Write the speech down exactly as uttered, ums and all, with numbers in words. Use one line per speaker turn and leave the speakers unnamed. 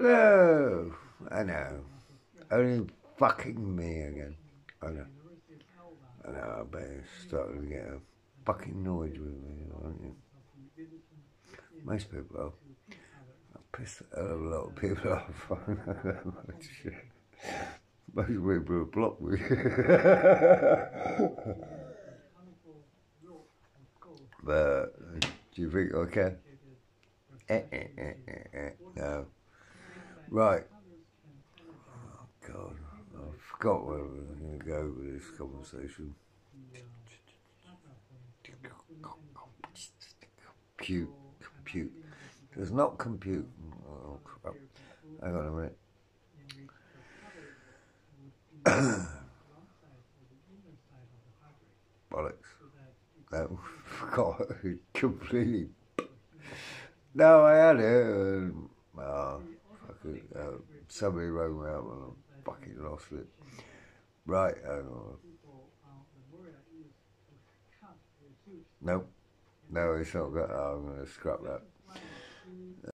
Hello. I know. Only fucking me again. I know. I know. I better start to get a fucking annoyed with me, aren't you? Most people are. I piss a hell of a lot of people off. I know that much shit. Most people have blocked me. But do you think I can? Eh, eh, eh, eh, eh. No. Right. Oh, God. I forgot where we were going to go with this conversation. Compute. Compute. Does not compute. Oh, crap. Hang on a minute. Bollocks. No, forgot completely. No, I had it. And, oh, fuck it. Uh, somebody rang me up and I fucking lost it. Right, hang on. Nope. No, it's not got. Oh, I'm going to scrap that.